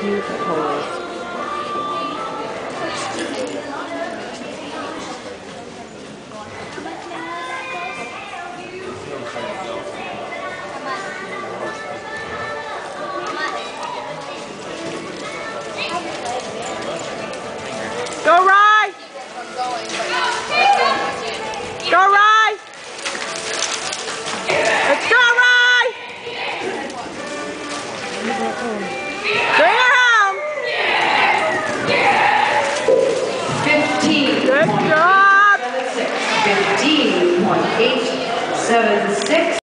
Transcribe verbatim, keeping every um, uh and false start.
cute pose. Go, Rye! Go, Rye! Let's go, Rye! Bring her home! fifteen. Good job! fifteen point eight seven six.